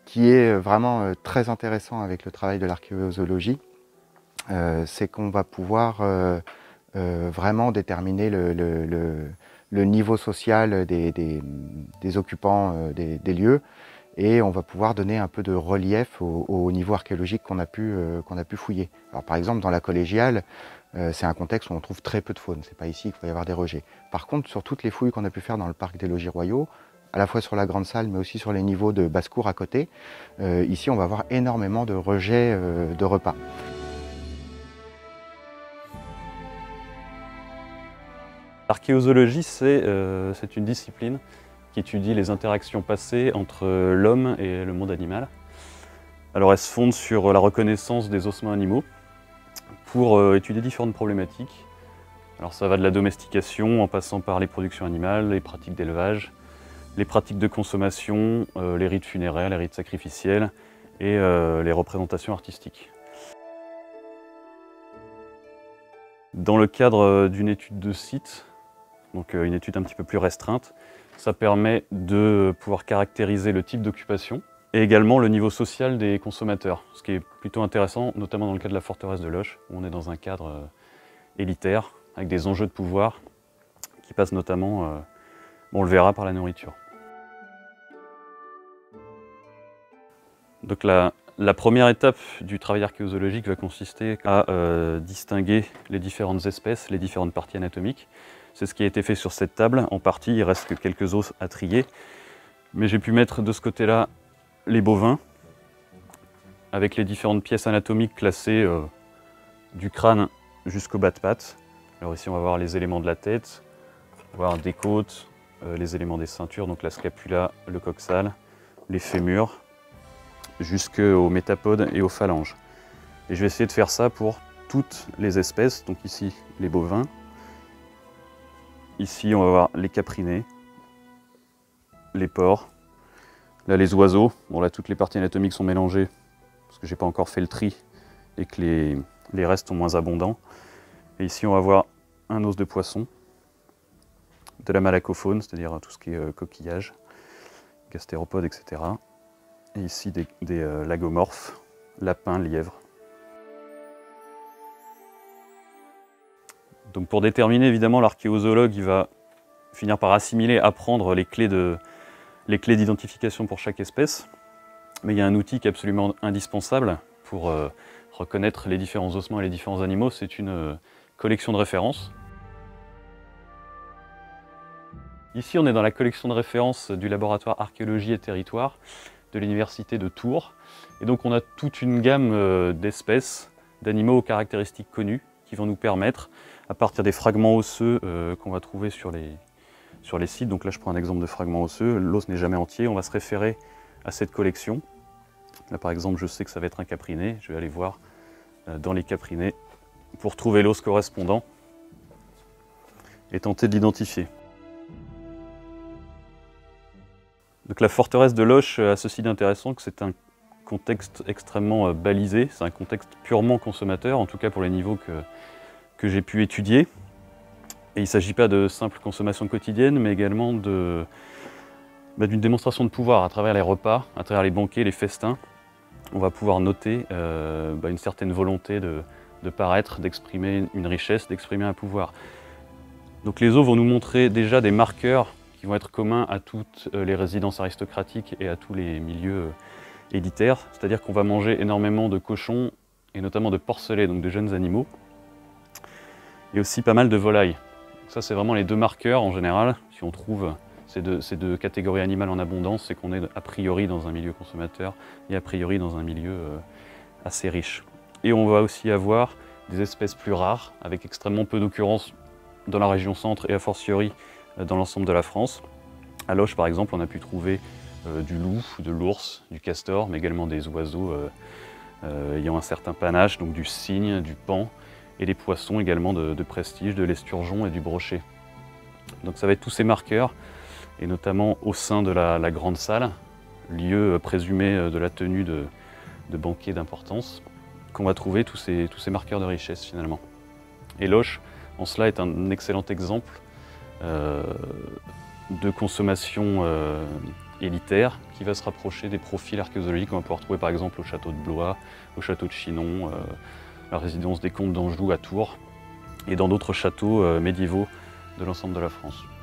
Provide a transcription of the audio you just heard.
qui est vraiment très intéressant avec le travail de l'archéozoologie, c'est qu'on va pouvoir vraiment déterminer le niveau social des occupants des lieux, et on va pouvoir donner un peu de relief au niveau archéologique qu'on a pu fouiller. Alors, par exemple, dans la collégiale, c'est un contexte où on trouve très peu de faune, c'est pas ici qu'il va y avoir des rejets. Par contre, sur toutes les fouilles qu'on a pu faire dans le parc des logis royaux, à la fois sur la grande salle mais aussi sur les niveaux de basse-cour à côté, ici on va avoir énormément de rejets de repas. L'archéozoologie, c'est une discipline qui étudie les interactions passées entre l'homme et le monde animal. Alors elle se fonde sur la reconnaissance des ossements animaux pour étudier différentes problématiques. Alors ça va de la domestication en passant par les productions animales, les pratiques d'élevage, les pratiques de consommation, les rites funéraires, les rites sacrificiels et les représentations artistiques. Dans le cadre d'une étude de site, donc une étude un petit peu plus restreinte, ça permet de pouvoir caractériser le type d'occupation et également le niveau social des consommateurs, ce qui est plutôt intéressant, notamment dans le cas de la forteresse de Loches, où on est dans un cadre élitaire, avec des enjeux de pouvoir qui passent notamment, on le verra, par la nourriture. Donc la première étape du travail archéozoologique va consister à distinguer les différentes espèces, les différentes parties anatomiques. C'est ce qui a été fait sur cette table. En partie, il reste que quelques os à trier. Mais j'ai pu mettre de ce côté-là les bovins, avec les différentes pièces anatomiques classées du crâne jusqu'au bas de pattes. Alors ici, on va voir les éléments de la tête, on va voir des côtes, les éléments des ceintures, donc la scapula, le coxale, les fémurs, jusqu'aux métapodes et aux phalanges. Et je vais essayer de faire ça pour toutes les espèces, donc ici les bovins, ici on va voir les caprinés, les porcs, là les oiseaux, bon là toutes les parties anatomiques sont mélangées parce que j'ai pas encore fait le tri et que les restes sont moins abondants. Et ici on va voir un os de poisson, de la malacofaune, c'est-à-dire tout ce qui est coquillage, gastéropodes, etc. Et ici des lagomorphes, lapins, lièvres. Donc pour déterminer, évidemment, l'archéozoologue il va finir par assimiler, apprendre les clés d'identification pour chaque espèce. Mais il y a un outil qui est absolument indispensable pour reconnaître les différents ossements et les différents animaux, c'est une collection de références. Ici, on est dans la collection de références du laboratoire Archéologie et Territoire de l'Université de Tours. Et donc on a toute une gamme d'espèces, d'animaux aux caractéristiques connues qui vont nous permettre, à partir des fragments osseux qu'on va trouver sur les sites, donc là je prends un exemple de fragment osseux, l'os n'est jamais entier, on va se référer à cette collection. Là par exemple je sais que ça va être un capriné, je vais aller voir dans les caprinés pour trouver l'os correspondant et tenter de l'identifier. Donc la forteresse de Loches a ceci d'intéressant que c'est un contexte extrêmement balisé, c'est un contexte purement consommateur, en tout cas pour les niveaux que j'ai pu étudier. Et il ne s'agit pas de simple consommation quotidienne, mais également d'une démonstration de pouvoir à travers les repas, à travers les banquets, les festins. On va pouvoir noter une certaine volonté de paraître, d'exprimer une richesse, d'exprimer un pouvoir. Donc les os vont nous montrer déjà des marqueurs qui vont être communs à toutes les résidences aristocratiques et à tous les milieux élitaires. C'est-à-dire qu'on va manger énormément de cochons et notamment de porcelets, donc de jeunes animaux. Et aussi pas mal de volailles. Ça c'est vraiment les deux marqueurs en général. Si on trouve ces deux catégories animales en abondance, c'est qu'on est a priori dans un milieu consommateur et a priori dans un milieu assez riche. Et on va aussi avoir des espèces plus rares, avec extrêmement peu d'occurrences dans la région centre et a fortiori dans l'ensemble de la France. À Loches par exemple, on a pu trouver du loup, de l'ours, du castor, mais également des oiseaux ayant un certain panache, donc du cygne, du paon, et des poissons également de prestige, de l'esturgeon et du brochet. Donc ça va être tous ces marqueurs, et notamment au sein de la grande salle, lieu présumé de la tenue de banquets d'importance, qu'on va trouver tous ces marqueurs de richesse finalement. Et Loches, en cela, est un excellent exemple de consommation élitaire qui va se rapprocher des profils archéologiques qu'on va pouvoir trouver par exemple au château de Blois, au château de Chinon, la résidence des comtes d'Anjou à Tours et dans d'autres châteaux médiévaux de l'ensemble de la France.